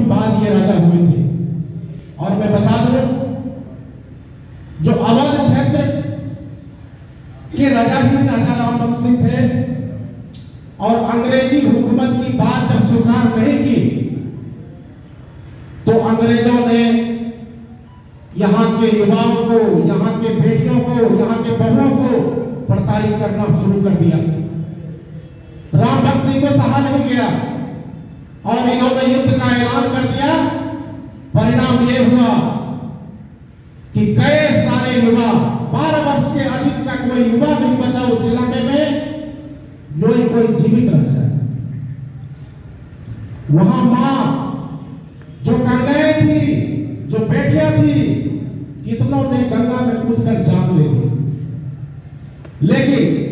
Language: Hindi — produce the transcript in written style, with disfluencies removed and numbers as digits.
बाद ये राजा हुए थे। और मैं बता दूं, जो अवध क्षेत्र के राजा ही राजा राम बख्श सिंह थे, और अंग्रेजी हुकूमत की बात जब स्वीकार नहीं की तो अंग्रेजों ने यहाँ के युवाओं को, यहाँ के बेटियों को, यहाँ के बहुओं को प्रताड़ित करना शुरू कर दिया। राम बख्श सिंह को सहा नहीं गया और इन्होंने युद्ध का ऐलान कर दिया। परिणाम यह हुआ कि कई सारे युवा, 12 वर्ष के अधिक का कोई युवा नहीं बचा उस इलाके में जो कोई जीवित रह जाए। वहां मां, जो कन्याएं थी, जो बेटियां थी, कितनों ने गंगा में कूदकर जान ले दी। लेकिन